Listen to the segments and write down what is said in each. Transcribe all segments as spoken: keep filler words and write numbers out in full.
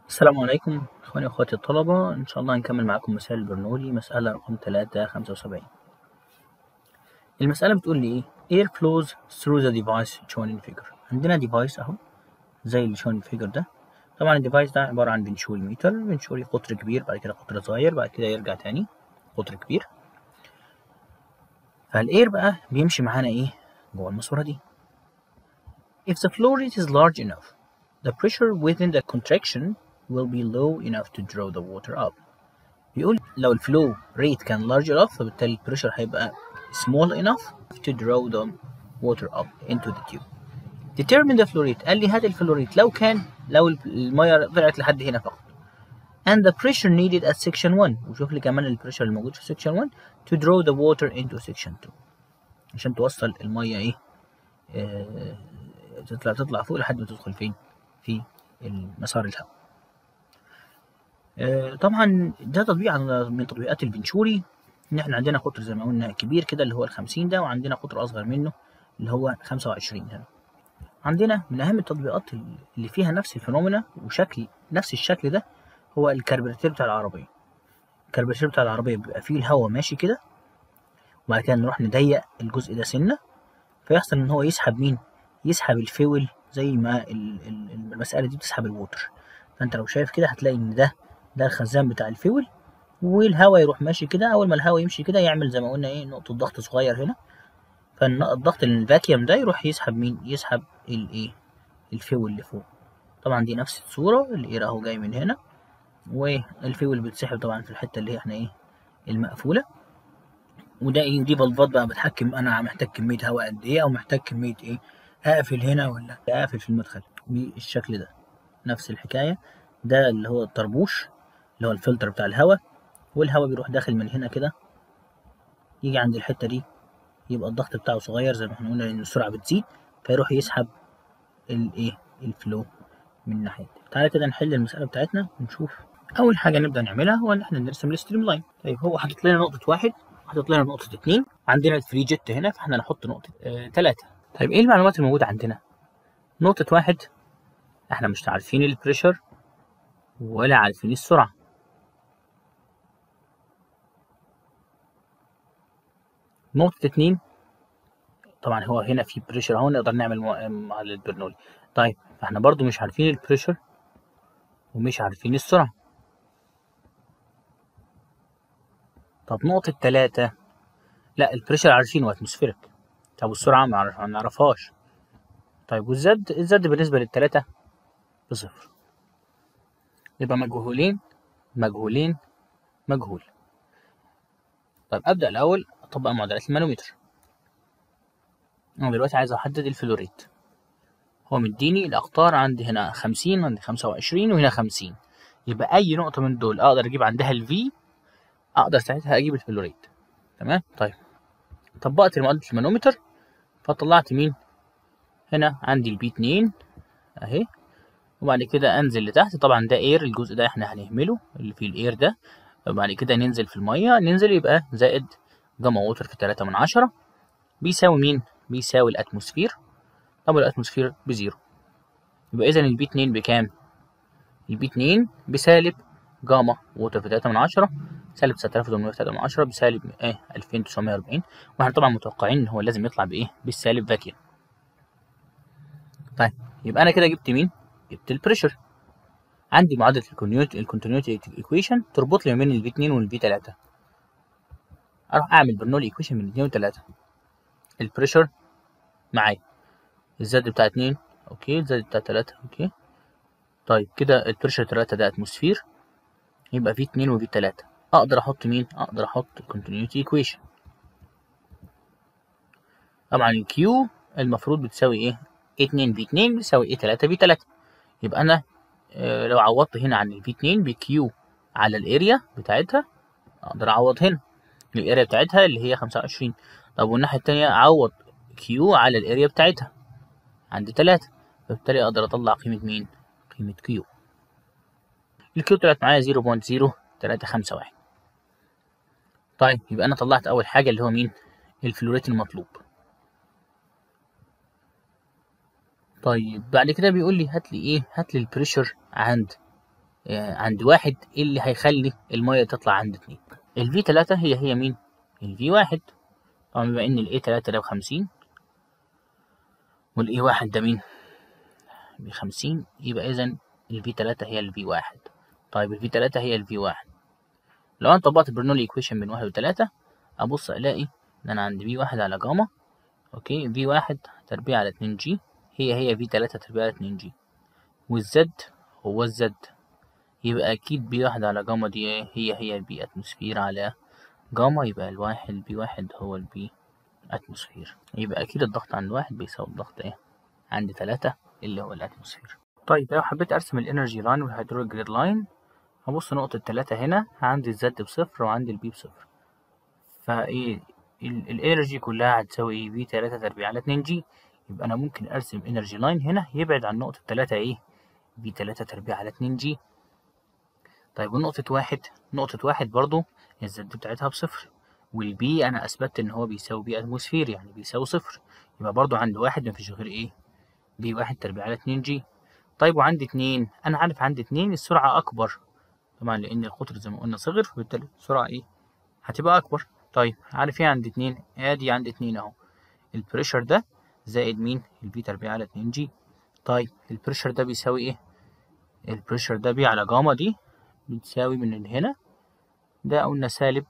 السلام عليكم اخواني واخواتي الطلبة، ان شاء الله هنكمل معاكم مسائل البرنولي. مسألة رقم ثلاثة خمسة وسبعين. المسألة بتقول لي ايه air flows through the device shown in figure. عندنا device اهو زي اللي shown in figure ده. طبعا الديفايس ده عبارة عن بنشوري ميتر، بنشوري قطر كبير بعد كده قطر صغير بعد كده يرجع تاني قطر كبير. فالاير بقى بيمشي معانا ايه جوه الماسورة دي. If the flow rate is large enough, the pressure within the contraction will be low enough to draw the water up. بيقول لو الفلو ريت كان large enough فبالتالي البريشر هيبقى small enough to draw the water up into the tube. Determine the flow rate. قال لي هات الفلو ريت لو كان لو المية طلعت لحد هنا فقط. And the pressure needed at section one. وشوف لي كمان البريشر الموجود في section one to draw the water into section two. عشان توصل المية ايه آه تطلع تطلع فوق لحد ما تدخل فين في المسار الهواء. آه طبعا ده تطبيق من تطبيقات البنشوري، ان احنا عندنا قطر زي ما قلنا كبير كده اللي هو الخمسين ده، وعندنا قطر اصغر منه اللي هو خمسة وعشرين هنا. عندنا من اهم التطبيقات اللي فيها نفس الفينومينا وشكل نفس الشكل ده هو الكربوراتير بتاع العربيه. الكربوراتير بتاع العربيه بيبقى فيه الهواء ماشي كده، وبعد كده نروح نضيق الجزء ده سنه فيحصل ان هو يسحب مين يسحب الفيول زي ما المساله دي بتسحب الووتر. فانت لو شايف كده هتلاقي ان ده ده الخزان بتاع الفيول، والهواء يروح ماشي كده. اول ما الهواء يمشي كده يعمل زي ما قلنا ايه نقطه ضغط صغير هنا، فالضغط الفاكيوم ده يروح يسحب مين يسحب الايه الفيول اللي فوق. طبعا دي نفس الصوره الاير اهو جاي من هنا، والفيول بيتسحب طبعا في الحته اللي احنا ايه المقفوله. وده ايه دي بلبات بقى بتحكم انا محتاج كميه هواء قد ايه او محتاج كميه ايه اقفل هنا ولا اقفل في المدخل بالشكل ده. نفس الحكايه ده اللي هو الطربوش اللي هو الفلتر بتاع الهواء، والهواء بيروح داخل من هنا كده يجي عند الحته دي يبقى الضغط بتاعه صغير زي ما احنا قلنا لان السرعه بتزيد فيروح يسحب الايه الفلو من الناحيه دي. تعالى كده نحل المساله بتاعتنا ونشوف. اول حاجه نبدا نعملها هو ان احنا نرسم الستريم لاين. طيب هو حاطط لنا نقطه واحد وحاطط لنا نقطه اتنين، عندنا الفري جيت هنا فاحنا نحط نقطه اه تلاته. طيب ايه المعلومات الموجوده عندنا؟ نقطه واحد احنا مش عارفين البريشر ولا عارفين السرعه. نقطه اتنين طبعا هو هنا في بريشر اهو نقدر نعمل معادله برنولي. طيب فاحنا برضو مش عارفين البريشر ومش عارفين السرعه. طب نقطه تلاته لا البريشر عارفينه اتموسفيريك. طب والسرعه ما نعرفهاش. طيب والزد الزد بالنسبه للتلاته بصفر، يبقى مجهولين مجهولين مجهول. طيب ابدا الاول اطبق معادلات المانومتر. انا دلوقتي عايز احدد الفلو ريت. هو مديني الاقطار عندي هنا خمسين عندي خمسة وعشرين وهنا خمسين، يبقى اي نقطه من دول اقدر اجيب عندها الفي اقدر ساعتها اجيب الفلو ريت. تمام. طيب طبقت معادله المانومتر فطلعت مين هنا عندي البي اتنين اهي، وبعد كده انزل لتحت. طبعا ده اير الجزء ده احنا هنهمله اللي فيه الاير ده، وبعد كده ننزل في الميه ننزل يبقى زائد جاما ووتر في تلاتة من عشرة بيساوي مين بيساوي الاتموسفير. طب الاتموسفير بزيرو، يبقى اذا البي اتنين بكام؟ البي اتنين بسالب جاما ووتر في تلاتة من عشرة سالب تسعة آلاف وتمنمية في تلاتة من عشرة بسالب ايه ألفين وتسعمية وأربعين، واحنا طبعا متوقعين ان هو لازم يطلع بايه بالسالب فاكيوم. طيب يبقى انا كده جبت مين جبت البريشر. عندي معادله الكونتينيوتي ايكويشن تربط لي ما بين البي اتنين والبي تلاتة. اروح اعمل برنولي ايكويشن من اتنين و تلاتة. البريشر معايا الزد بتاع اتنين اوكي الزد بتاع تلاتة اوكي. طيب كده البريشر تلاتة ده اتموسفير، يبقى في اتنين وفي تلاتة. اقدر احط مين اقدر احط الكونتينيوتي ايكويشن. طبعا الكيو المفروض بتساوي ايه اتنين في اتنين بيساوي ايه تلاتة في تلاتة. يبقى انا آه لو عوضت هنا عن الفي اتنين بكيو على الاريا بتاعتها اقدر اعوض هنا الاريا بتاعتها اللي هي خمسة وعشرين. طب والناحيه التانيه اعوض كيو على الاريا بتاعتها عندي تلاتة، فبالتالي اقدر اطلع قيمه مين قيمه كيو. الكيو طلعت معايا زيرو بوينت زيرو تلاتة خمسة واحد. طيب يبقى انا طلعت اول حاجه اللي هو مين الفلو ريت المطلوب. طيب بعد كده بيقول لي هات لي ايه هات لي البريشر عند آه عند واحد اللي هيخلي المية تطلع عند اتنين. الفي تلاتة هي هي مين؟ الفي واحد. طبعا بما ان الاي تلاتة ده بخمسين والاي واحد ده مين؟ بخمسين، يبقى اذا الفي تلاتة هي الفي واحد. طيب الفي تلاتة هي الفي واحد. لو انا طبقت برنولي ايكويشن بين واحد وتلاتة ابص الاقي ان انا عندي في واحد على جاما، اوكي، في واحد تربيع على اتنين جي هي هي في تلاتة تربيع على اتنين جي، والزد هو الزد، يبقى اكيد بي واحد على جاما دي هي هي البي اتموسفير على جاما، يبقى الواحد البي واحد هو البي اتموسفير، يبقى اكيد الضغط عند واحد بيساوي الضغط ايه عند تلاتة اللي هو الاتموسفير. طيب لو حبيت ارسم الانرجي لاين والهيدروليك جريد لاين، هبص نقطة تلاتة هنا عندي الزد بصفر وعندي البي بصفر، فايه الانرجي كلها هتساوي ايه؟ في تلاتة تربيع على اتنين جي، يبقى انا ممكن ارسم انرجي لاين هنا يبعد عن نقطة تلاتة ايه؟ في تلاتة تربيع على اتنين جي. طيب ونقطة واحد، نقطة واحد برضو الزد بتاعتها بصفر، والبي انا اثبتت ان هو بيساوي بي اتموسفير يعني بيساوي صفر، يبقى برضو عند واحد مفيش غير ايه؟ بي واحد تربيع على اتنين جي. طيب وعند اتنين، انا عارف عند اتنين السرعة اكبر طبعا لان القطر زي ما قلنا صغر، فبالتالي السرعة ايه؟ هتبقى اكبر. طيب عارف ايه عند اتنين؟ ادي عند اتنين اهو البريشر ده زائد مين؟ البي تربيع على اتنين جي. طيب البريشر ده بيساوي ايه؟ البريشر ده بي على جاما دي بتساوي من هنا ده قلنا سالب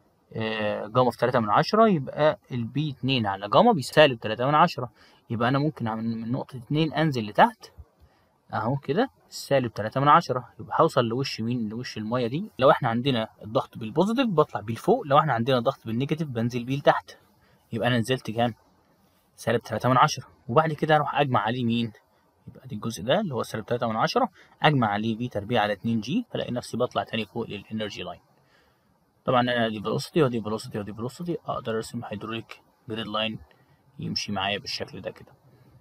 آه جاما في تلاتة من عشرة، يبقى البي اتنين على جاما بيسالب تلاتة من عشرة، يبقى انا ممكن من نقطة اتنين انزل لتحت اهو كده سالب تلاتة من عشرة، يبقى هوصل لوش مين؟ لوش المية دي. لو احنا عندنا الضغط بالبوزيتيف بطلع بيه لفوق، لو احنا عندنا الضغط بالنيجاتيف بنزل بيه لتحت، يبقى انا نزلت كام؟ سالب تلاتة من عشرة. وبعد كده اروح اجمع عليه مين؟ يبقى دي الجزء ده اللي هو سالب تلاتة من عشرة، اجمع عليه في تربيع على اتنين جي، فلاقي نفسي بطلع تاني فوق للانرجي لاين. طبعا انا دي فيلوسيتي ودي فيلوسيتي ودي فيلوسيتي، اقدر ارسم هيدروليك جريد لاين يمشي معايا بالشكل ده كده.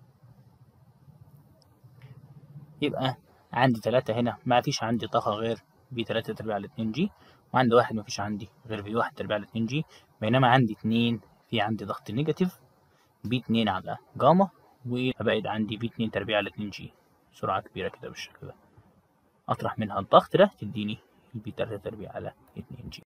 يبقى عندي تلاتة هنا ما فيش عندي طاقة غير في تلاتة تربيع على اتنين جي، وعند واحد ما فيش عندي غير في واحد تربيع على اتنين جي، بينما عندي اتنين في عندي ضغط نيجاتيف بي اتنين على جاما، وابعد عندي بي اتنين تربيع على اتنين جي سرعة كبيرة كده بالشكل ده، اطرح منها الضغط ده تديني البي تلاتة تربيع على اتنين جي.